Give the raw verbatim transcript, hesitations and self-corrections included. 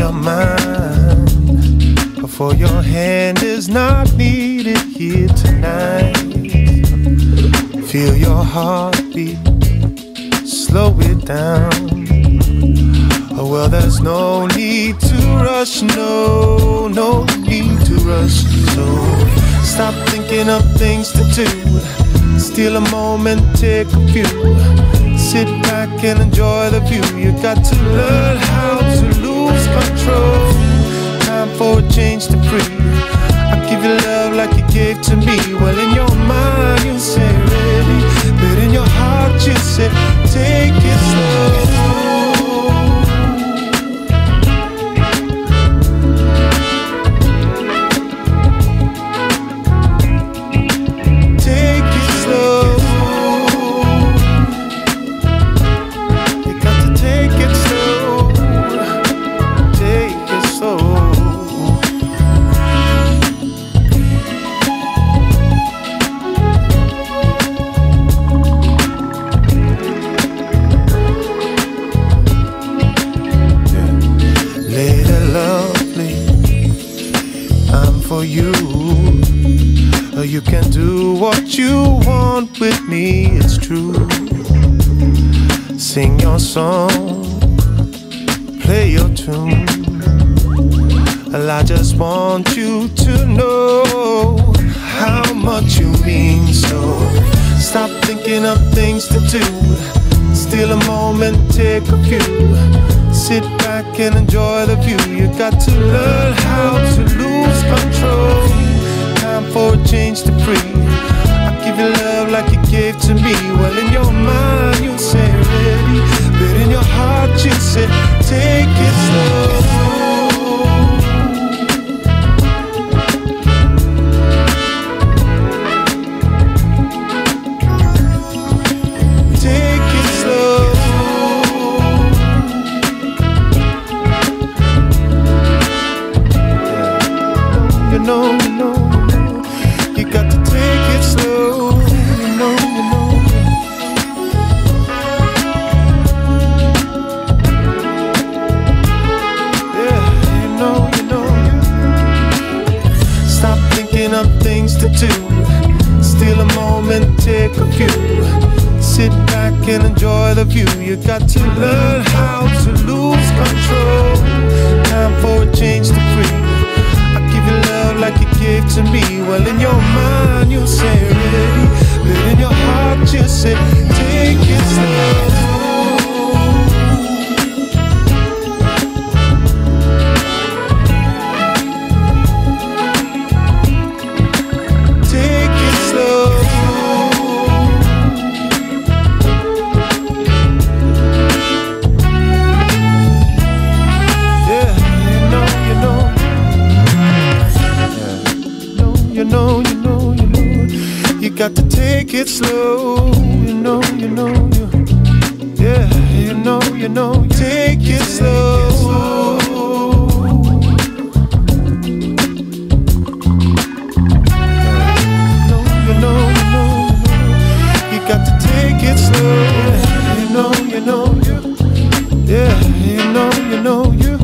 your mind, for your hand is not needed here tonight. Feel your heartbeat, slow it down. Oh, well, there's no need to rush, no, no need to rush. So stop thinking of things to do, steal a moment, take a few, sit back and enjoy the view. You got to learn how to lose control. Time for a change to free. I give you love like you gave to me. Well, in your mind you say ready, but in your heart you say take it slow. For you, you can do what you want with me, it's true. Sing your song, play your tune. Well, I just want you to know how much you mean. So stop thinking of things to do, steal a moment, take a few, sit back and enjoy the view. You got to learn how to lose control. Time for a change to free. I give you love like you gave to me. Well, in your mind you say ready, but in your heart you say take it slow. You know, you know, you got to take it slow. You know, you know. Yeah, you know, you know. Stop thinking of things to do, steal a moment, take a few, sit back and enjoy the view. You got to learn how to lose control. Time for a change to free. I give you love like you gave to me. Well, in your mind you say ready, but in your heart you say take it slow. Take it slow. Yeah, you know, you know. You know, you know, you know, you got to take it slow. You know, you know, you, yeah, you know, you know, take it slow. You know, you know, you know, you got to take it slow. You know, you know, you, yeah, you know, you know, you.